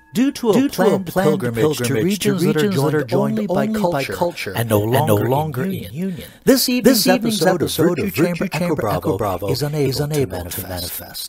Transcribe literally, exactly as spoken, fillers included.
Due to a Due planned, to a planned pilgrimage, pilgrimage to regions, to that, are regions joined that are joined only by only culture, by culture and no longer, and no in, longer union. in union. This evening's, This evening's episode, episode of of Virtue Virtue Chamber, Chamber Echo Bravo, Echo Bravo is unable, is unable to, manifest. to manifest.